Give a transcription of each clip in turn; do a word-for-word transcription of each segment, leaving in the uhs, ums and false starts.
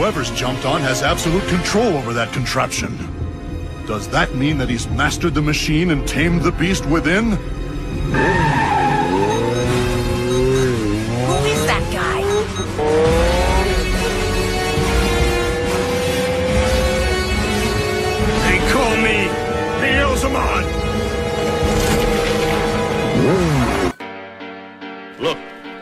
whoever's jumped on has absolute control over that contraption. Does that mean that he's mastered the machine and tamed the beast within? Who is that guy? They call me Beelzemon! Look,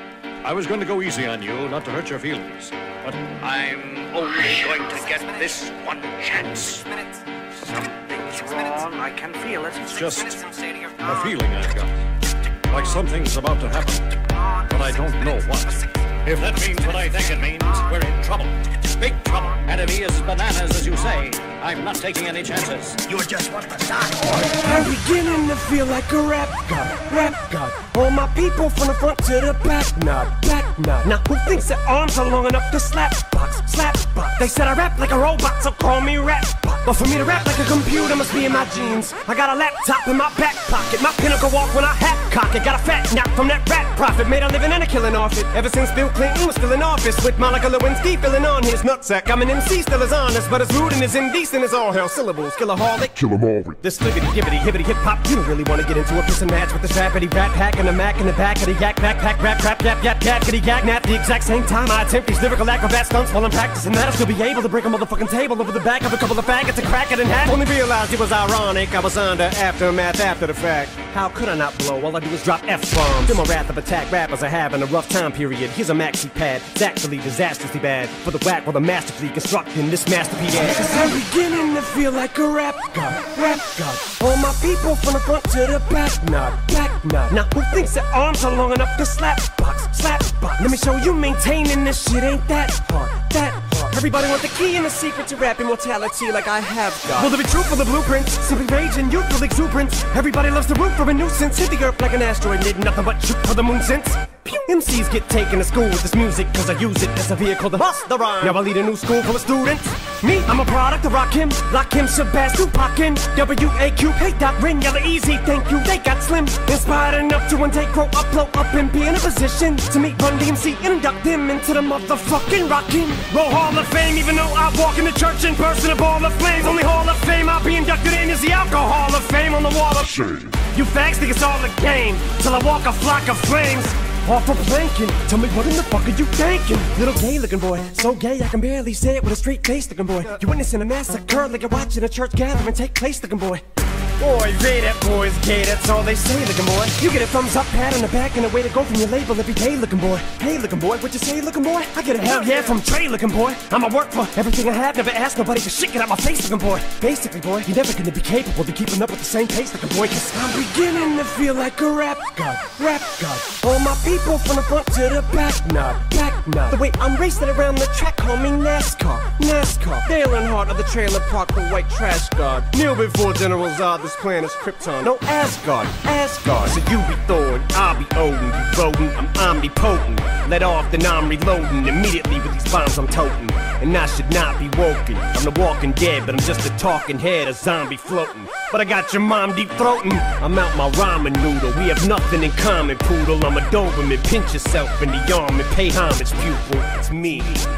I was going to go easy on you, not to hurt your feelings. But I'm only going to get this one chance. Something's wrong, I can feel it. It's just a feeling I've got. Like something's about to happen, but I don't know what. If that means what I think it means, we're in trouble. Big trouble. And if he is bananas, as you say, I'm not taking any chances. You're just one of the stars. I'm beginning to feel like a rap god, rap god. All my people from the front to the back, nod, back nod. Now who thinks their arms are long enough to slap box, slap box? They said I rap like a robot, so call me rap box. But for me to rap like a computer must be in my genes. I got a laptop in my back pocket, my pinnacle walk when I hat cock it. Got a fat nap from that rat profit, made a living and a killing off it. Ever since Bill Clinton was still in office, with Monica Lewinsky filling on his nutsack. I'm an M C, still as honest, but as rude and as indecent as all hell syllables. Killaholic, kill 'em all. This flippity gibbity hibbity hip hop, you don't really want to get into a piss and match with this rappity rap hack and a mac in the back of the yak backpack rap rap yap yap yakety yak nap. The exact same time I attempt these lyrical acrobat stunts while I'm practicing that, I'll still be able to break a motherfucking table over the back of a couple of faggots and crack it in half. Only realized it was ironic, I was under aftermath after the fact. How could I not blow? All I do is drop F-bombs. Feel my wrath of attack rappers are having a rough time period. Here's a maxi pad, it's actually disastrously bad for the whack while the masterfully constructing this masterpiece. Cause I'm beginning to feel like a rap god, rap god. All my people from the front to the back, nod, back nod. Now who thinks their arms are long enough to slap box, slap box? Let me show you maintaining this shit ain't that hard, that hard. Everybody want the key and the secret to rap immortality like I have got. Will there be truth for the blueprints? Simply rage and youthful exuberance. Everybody loves the root for a nuisance. Hit the earth like an asteroid, did nothing but shoot for the moon since. Pew. M Cs get taken to school with this music, cause I use it as a vehicle to bust the rhyme. Now I lead a new school full of students. Me, I'm a product of Rakim, Lakim, Shabazz, Tupac, W A Q, hey, Doc, Ring, Yella, Easy, thank you, they got slim. Inspired enough to one take, grow up, blow up, and be in a position to meet Run D M C and induct them into the motherfucking Rockin' Roll Hall of Fame. Even though I walk in the church in person, a ball of flames. Only Hall of Fame I'll be inducted in is the Alcohol of Fame on the wall of shame. You fags think it's all a game, till I walk a flock of flames. Off of planking, tell me what in the fuck are you thinking? Little gay looking boy, so gay I can barely say it with a straight face looking boy. You're witnessing a massacre like you're watching a church gathering take place looking boy. Boy, they that boy's gay, that's all they say looking boy. You get a thumbs up, pat on the back, and a way to go from your label every day looking boy. Hey looking boy, what you say looking boy? I get a hell yeah from Trey looking boy. I'ma work for everything I have, never ask nobody for shit, get out my face looking boy. Basically boy, you're never gonna be capable of keeping up with the same pace looking boy. Cause I'm beginning to feel like a rap god, rap god. All my people from the front to the back, nod, back nod. The way I'm racing around the track, call me NASCAR, NASCAR. Dale Earnhardt of the trailer park, the white trash god. Kneel before General Zod, this planet's Krypton. No Asgard, Asgard. So you be Thor, I'll be Odin. You rodent, I'm omnipotent. Let off, then I'm reloading. Immediately with these bombs I'm toting. And I should not be woken. I'm the walking dead, but I'm just a talking head, a zombie floating. But I got your mom deep throating. I'm out my ramen noodle. We have nothing in common, poodle. I'm a Doberman. Pinch yourself in the arm and pay homage, pupil. It's me.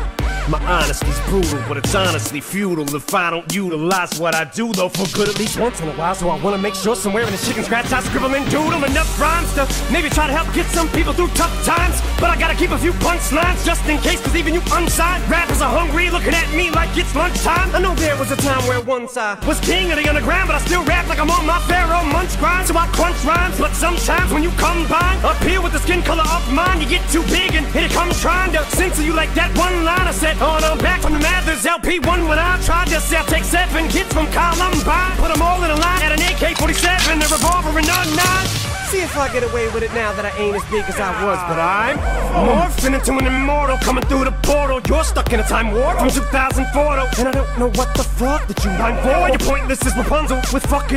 My honesty's brutal, but it's honestly futile if I don't utilize what I do, though, for good at least once in a while. So I wanna make sure somewhere in the chicken scratch I scribble and doodle enough rhymes to maybe try to help get some people through tough times. But I gotta keep a few punchlines just in case, cause even you unsigned rappers are hungry, looking at me like it's lunchtime. I know there was a time where once I was king of the underground, but I still rap like I'm on my Pharaoh munch grind. So I crunch rhymes, but sometimes when you combine up here with the skin color of mine, you get too big and here it comes trying to censor you like that one line I said. Oh no, back from the Mathers L P one when I tried to sell. Take seven kids from Columbine, put them all in a line at an A K forty-seven, a revolver and a nine. See if I get away with it now that I ain't as big as I was, but I'm morphing into an immortal coming through the portal. You're stuck in a time warp from two thousand four, and I don't know what the fuck that you rhyme for. You're pointless as Rapunzel with fucking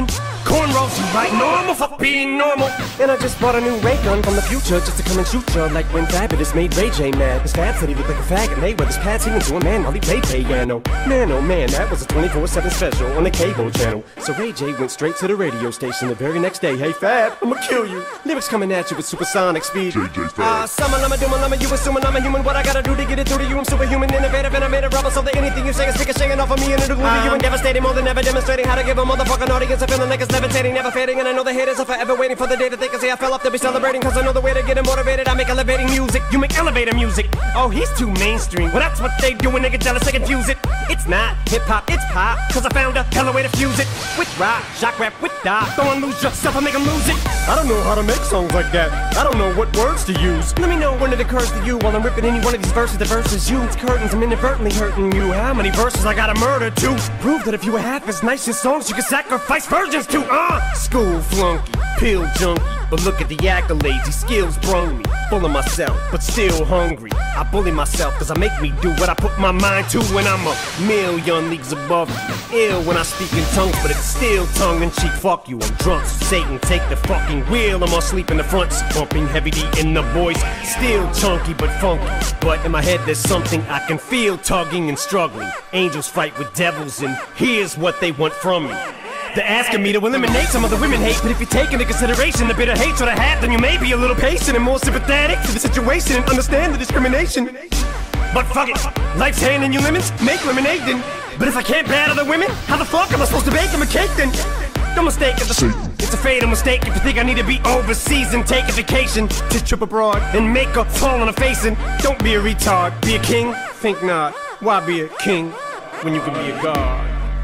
cornrows, you right? Normal for being normal. And I just bought a new ray gun from the future just to come and shoot ya. Like when Fabulous made Ray J mad. His Fab said he looked like a faggot. Mayweather's pad singing to a man while he played piano. Man, oh man, that was a twenty-four seven special on the cable channel. So Ray J went straight to the radio station the very next day. Hey Fab, I'ma kill you. Lyrics coming at you with supersonic speed. J J Fab. Ah, uh, summer, lama, duma, lama, you assuming I'm a human. What I gotta do to get it through to you? I'm superhuman, innovative, and I made a rubber so that anything you say is ricocheting off of me and it'll glue to you and devastating more than ever, demonstrating how to give a motherfucking audience a feeling like it's levitating, never fading. And I know the haters are forever waiting for the day that they can say I fell off to be celebrating. Cause I know the way to get them motivated. I make elevating music, you make elevator music. Oh, he's too mainstream. Well, that's what they do when they get jealous, they confuse it. It's not hip-hop, it's pop. Cause I found a hella way to fuse it. With rock, shock rap, with die. Don't lose yourself and make them lose it. I don't know how to make songs like that. I don't know what words to use. Let me know when it occurs to you while I'm ripping any one of these verses. The verses you, it's curtains, I'm inadvertently hurting you. How many verses I gotta murder to prove that if you were half as nice as songs you could sacrifice virgins to? Uh, school flunky, pill junkie. But look at the accolades, these skills brung me. Full of myself, but still hungry. I bully myself cause I make me do what I put my mind to when I'm a million leagues above you. Ill when I speak in tongues, but it's still tongue-in-cheek. Fuck you, I'm drunk, so Satan take the fucking wheel. I'm asleep in the front, bumping heavy D in the voice. Still chunky but funky, but in my head there's something I can feel tugging and struggling. Angels fight with devils and here's what they want from me. They're asking me to eliminate some of the women hate, but if you take into consideration the bitter hatred I have, then you may be a little patient and more sympathetic to the situation and understand the discrimination. But fuck it, life's handing you lemons, make lemonade then. But if I can't battle the women, how the fuck am I supposed to bake them a cake then? Don't mistake it, it's a fatal mistake if you think I need to be overseas and take a vacation to trip abroad and make a fall on a face. And don't be a retard, be a king, think not. Why be a king when you can be a god?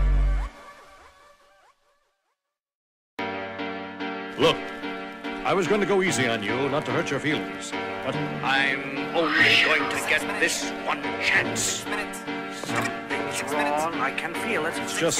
Look, I was going to go easy on you, not to hurt your feelings. But I'm only going to get this one chance. Something's wrong, I can feel it. It's just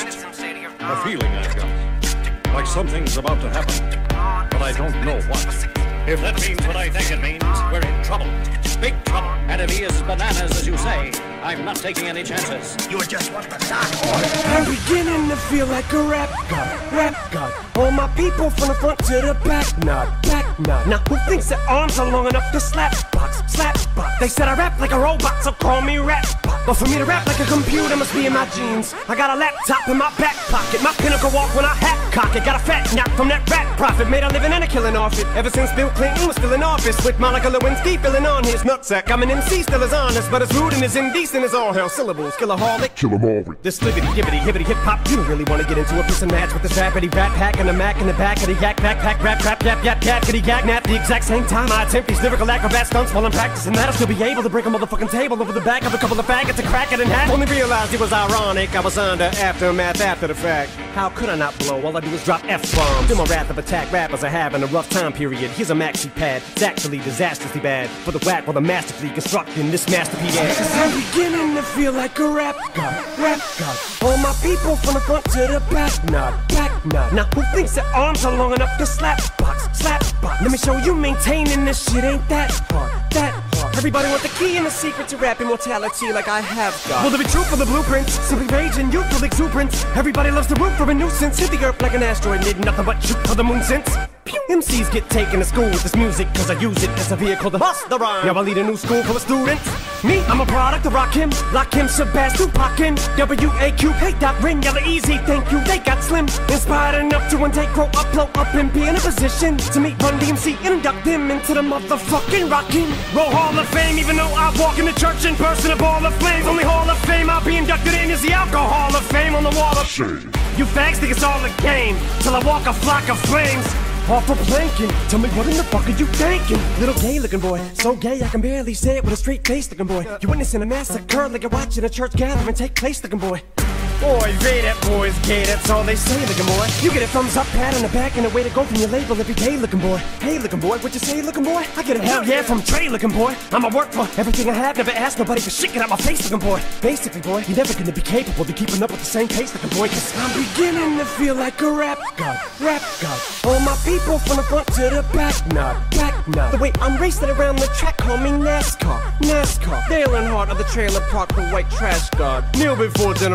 a feeling I've got. Like something's about to happen, but I don't know what. If that means what I think it means, we're in trouble. Big trouble. And if he is bananas, as you say, I'm not taking any chances. You just want the dark. I'm beginning to feel like a rap god, rap god. All my people from the front to the back, nod, back nod. Now who thinks their arms are long enough to slap box, slap box? They said I rap like a robot, so call me rap bot. But for me to rap like a computer must be in my genes. I got a laptop in my back pocket, my pinnacle walk when I hat cock it. Got a fat knock from that rap profit, made a living and a killing off it. Ever since Bill Clinton was still in office, with Monica Lewinsky filling on his nutsack. I'm an M C, still as honest, but as rude and as indecent as all hell. Syllables, killaholic, Kill 'em all. this sliggity, gibbity, hibbity, hip hop. You don't really want to get into a piss and match with this rappity rap hack and the Mac in the back of the yak backpack rap rap yap yap yap kitty yak nap. The exact same time I attempt these lyrical acrobat stunts while I'm practicing that, I'll still be able to break a motherfucking table over the back of a couple of faggots and crack it in half. Only realized it was ironic, I was under aftermath after the fact. How could I not blow? All I do is drop F-bombs. Do my wrath of attack rappers are having a rough time period. Here's a maxi pad, it's actually disastrously bad for the whack while the masterfully constructing this masterpiece. Cause I'm beginning to feel like a rap god, rap god. All my people from the front to the back, nod, back nod. Now who thinks their arms are long enough to slap box, slap box? Let me show you maintaining this shit ain't that hard, that hard. Everybody want the key and the secret to rap immortality like I have got. Will there be truth for the blueprints? Simply rage and youthful exuberance. Everybody loves to root for a nuisance. Hit the earth like an asteroid, need nothing but shoot for the moon since. Pew. M Cs get taken to school with this music, cause I use it as a vehicle to bust the rhyme. Now I lead a new school full of students. Me, I'm a product of Rakim, Lakim, Shabazz, Tupac, W A Q, hey Doc, Ring, Yella Easy, thank you, they got slim. Inspired enough to one day grow up, blow up, and be in a position to meet Run D M C and induct them into the motherfucking Rockin' Roll Hall of Fame. Even though I walk in the church in person, a ball of flames. Only Hall of Fame I'll be inducted in is the Alcohol of Fame on the wall of shame. You fags think it's all a game, till I walk a flock of flames. Off of planking, tell me what in the fuck are you thinking? Little gay looking boy, so gay I can barely say it with a straight face looking boy. You're witnessing a massacre like you're watching a church gathering take place looking boy. Boy, Ray, that boy's gay, that's all they say looking boy. You get a thumbs up, pat on the back, and a way to go from your label every day looking boy. Hey looking boy, what you say looking boy? I get a hell yeah from Trey looking boy. I'ma work for everything I have, never ask nobody for shit, get out my face looking boy. Basically boy, you're never gonna be capable of keeping up with the same pace looking boy. Cause I'm beginning to feel like a rap god, rap god. All my people from the front to the back, nod, back nod. The way I'm racing around the track, call me NASCAR, NASCAR. Dale Earnhardt of the trailer park, the white trash god. Kneel before General Zod,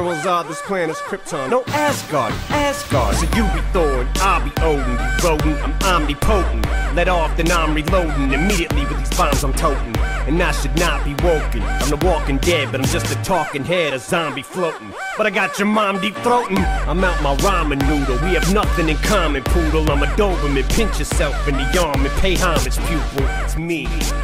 this planet's Krypton. No Asgard, Asgard. So you be Thor and I'll be Odin. You rodent, I'm omnipotent. Let off, then I'm reloading. Immediately with these bombs I'm toting. And I should not be woken. I'm the walking dead, but I'm just a talking head, a zombie floating. But I got your mom deep throating. I'm out my ramen noodle. We have nothing in common, poodle. I'm a Doberman. Pinch yourself in the arm and pay homage, pupil. It's me.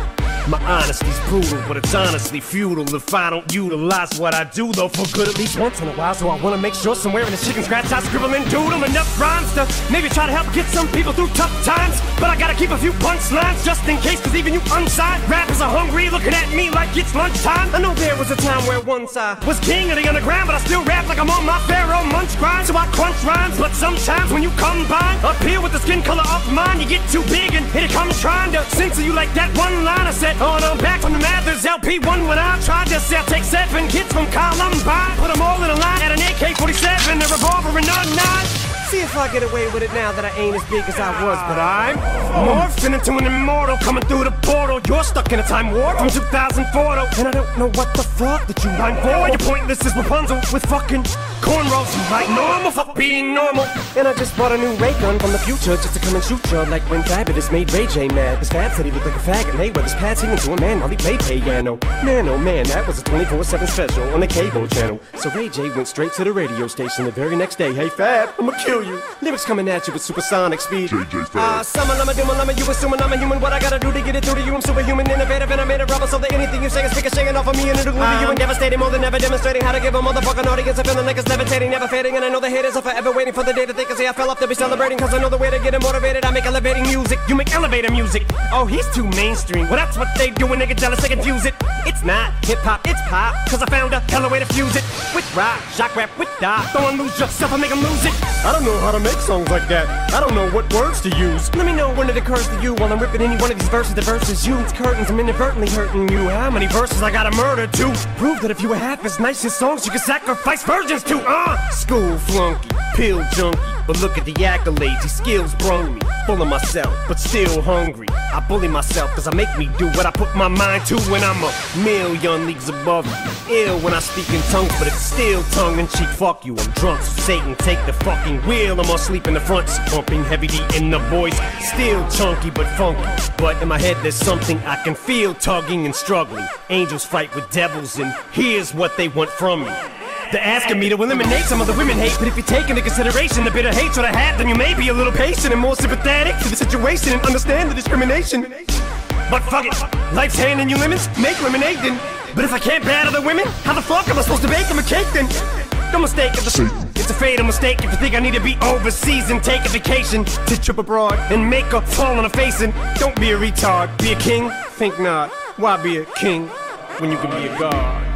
My honesty's brutal, but it's honestly futile if I don't utilize what I do, though for good at least once in a while. So I wanna make sure somewhere in the chicken scratch I scribble and doodle enough rhymes to maybe try to help get some people through tough times. But I gotta keep a few punchlines just in case, cause even you unsigned rappers are hungry, looking at me like it's lunchtime. I know there was a time where once I was king of the underground, but I still rap like I'm on my Pharaoh munch grind. So I crunch rhymes, but sometimes when you combine up here with the skin color of mine, you get too big and here it comes trying to censor you like that one line I said. Oh, no, I'm back from the Mathers L P one when I tried to say I'll take seven kids from Columbine, put them all in a line at an A K forty-seven, a revolver and a nine. See if I get away with it now that I ain't as big as I was, but I'm morphing into an immortal coming through the portal. You're stuck in a time warp from two thousand four, though, and I don't know what the fuck that you rhyme for. You're pointless as Rapunzel with fucking cornrows. You like normal for being normal. And I just bought a new ray gun from the future just to come and shoot you like when Fabulous made Ray J mad. Cause Fab said he looked like a faggot. Mayweather's pad singing to a man while he played piano. Man, oh man, that was a twenty-four seven special on the cable channel. So Ray J went straight to the radio station the very next day. Hey Fab, I'ma kill you. Lyrics coming at you with supersonic speed. J J Fab. Ah, uh, summer, lama, duma, lama, you assuming I'm a human. What I gotta do to get it through to you? I'm superhuman, innovative, and I made a rubber so that anything you say is ricocheting off of me and it'll glue to you and devastating more than ever, demonstrating how to give a motherfucking audience a feeling like it's levitating, never fading. And I know the haters are forever waiting for the day that they can say I fell off to be celebrating. Cause I know the way to get it motivated. I make elevating music, you make elevator music. Oh, he's too mainstream. Well, that's what they do when they get jealous, they confuse it. It's not hip-hop, it's pop. Cause I found a hella way to fuse it with rock, shock rap, with die. Don't lose yourself and make them lose it. I don't know how to make songs like that. I don't know what words to use. Let me know when it occurs to you while I'm ripping any one of these verses. The verses you, it's curtains, I'm inadvertently hurting you. How many verses I gotta murder to prove that if you were half as nice as songs you could sacrifice virgins to? Uh, school flunky, pill junkie, but look at the accolades, these skills brung me. Full of myself, but still hungry. I bully myself cause I make me do what I put my mind to when I'm a million leagues above you. Ill when I speak in tongues, but it's still tongue-in-cheek. Fuck you, I'm drunk, so Satan take the fucking wheel. I'm asleep in the front seat, pumping heavy D in the voice. Still chunky but funky, but in my head there's something I can feel tugging and struggling. Angels fight with devils and here's what they want from me. They're asking me to eliminate some of the women hate, but if you take into consideration the bitter hatred I have, then you may be a little patient and more sympathetic to the situation and understand the discrimination. But fuck it, life's handing you lemons, make lemonade then. But if I can't battle the women, how the fuck am I supposed to bake them a cake then? No mistake, it's a, it's a fatal mistake if you think I need to be overseas and take a vacation to trip abroad and make her fall on her face. And don't be a retard, be a king? Think not. Why be a king when you can be a god?